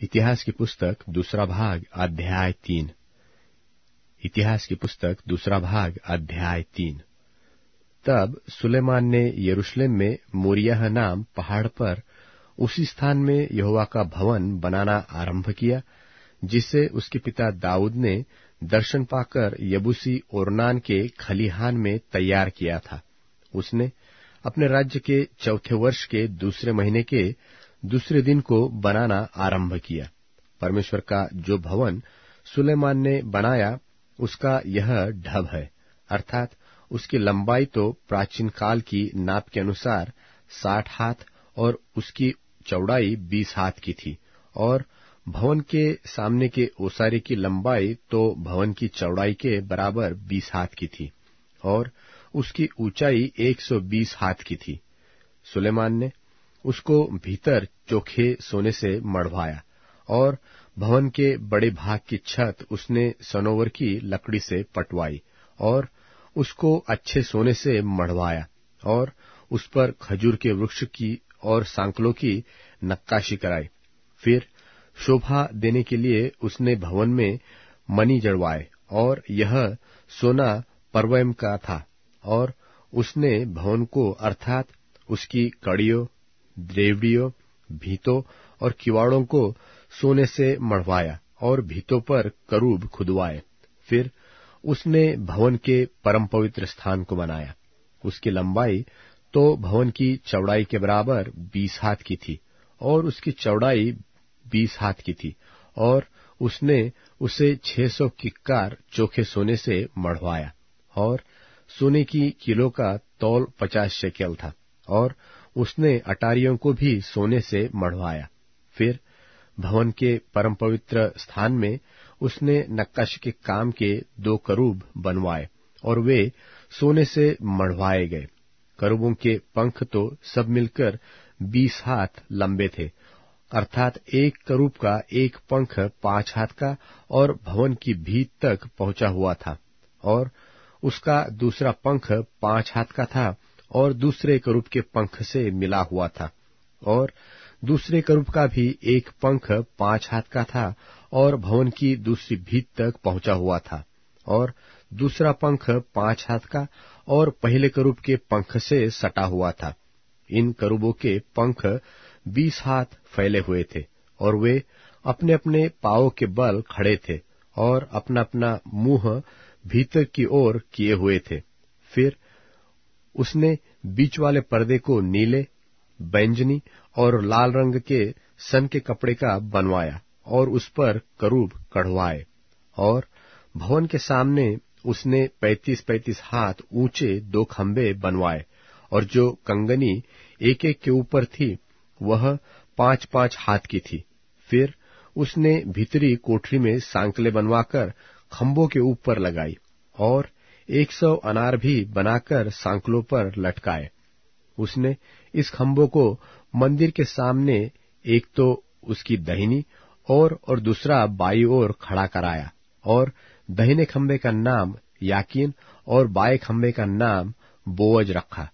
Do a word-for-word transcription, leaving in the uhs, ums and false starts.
इतिहास की पुस्तक दूसरा भाग अध्याय तीन। इतिहास की पुस्तक दूसरा भाग अध्याय तीन। तब सुलेमान ने यरूशलेम में मोरियह नाम पहाड़ पर उसी स्थान में यहोवा का भवन बनाना आरंभ किया, जिसे उसके पिता दाऊद ने दर्शन पाकर यबूसी ओरनान के खलिहान में तैयार किया था। उसने अपने राज्य के चौथे वर्ष के दूसरे महीने के दूसरे दिन को बनाना आरंभ किया। परमेश्वर का जो भवन सुलेमान ने बनाया उसका यह ढब है, अर्थात उसकी लंबाई तो प्राचीन काल की नाप के अनुसार साठ हाथ और उसकी चौड़ाई बीस हाथ की थी, और भवन के सामने के ओसारे की लंबाई तो भवन की चौड़ाई के बराबर बीस हाथ की थी, और उसकी ऊंचाई एक सौ बीस हाथ की थी। सुलेमान ने उसको भीतर चोखे सोने से मढ़वाया, और भवन के बड़े भाग की छत उसने सनोवर की लकड़ी से पटवाई, और उसको अच्छे सोने से मढ़वाया, और उस पर खजूर के वृक्ष की और सांकलों की नक्काशी कराई। फिर शोभा देने के लिए उसने भवन में मणि जड़वाए, और यह सोना परवैम का था। और उसने भवन को अर्थात उसकी कड़ियों, द्रेवड़ियों, भीतों और किवाड़ों को सोने से मढ़वाया, और भीतों पर करूब खुदवाए। फिर उसने भवन के परम पवित्र स्थान को बनाया। उसकी लंबाई तो भवन की चौड़ाई के बराबर बीस हाथ की थी, और उसकी चौड़ाई बीस हाथ की थी, और उसने उसे छह सौ किक्कार चोखे सोने से मढ़वाया, और सोने की किलो का तौल पचास शेकेल था, और उसने अटारियों को भी सोने से मढ़वाया। फिर भवन के परम पवित्र स्थान में उसने नक्काशी के काम के दो करूब बनवाए, और वे सोने से मढ़वाए गए। करूबों के पंख तो सब मिलकर बीस हाथ लंबे थे, अर्थात एक करूब का एक पंख पांच हाथ का और भवन की भीत तक पहुंचा हुआ था, और उसका दूसरा पंख पांच हाथ का था और दूसरे करूब के पंख से मिला हुआ था, और दूसरे करूब का भी एक पंख पांच हाथ का था और भवन की दूसरी भीत तक पहुंचा हुआ था, और दूसरा पंख पांच हाथ का और पहले करूब के पंख से सटा हुआ था। इन करूबों के पंख बीस हाथ फैले हुए थे, और वे अपने अपने पांवों के बल खड़े थे, और अपना अपना मुंह भीतर की ओर किए हुए थे। फिर उसने बीच वाले पर्दे को नीले, बैंजनी और लाल रंग के सन के कपड़े का बनवाया, और उस पर करूब कढ़वाए। और भवन के सामने उसने पैंतीस पैंतीस हाथ ऊंचे दो खंबे बनवाए, और जो कंगनी एक एक के ऊपर थी वह पांच पांच हाथ की थी। फिर उसने भीतरी कोठरी में सांकले बनवाकर खंभों के ऊपर लगाई, और एक सौ अनार भी बनाकर सांकलों पर लटकाए। उसने इस खंभों को मंदिर के सामने एक तो उसकी दाहिनी ओर और दूसरा बाईं ओर खड़ा कराया, और दाहिने खंभे का नाम याकीन और बाएं खंभे का नाम बोअज रखा।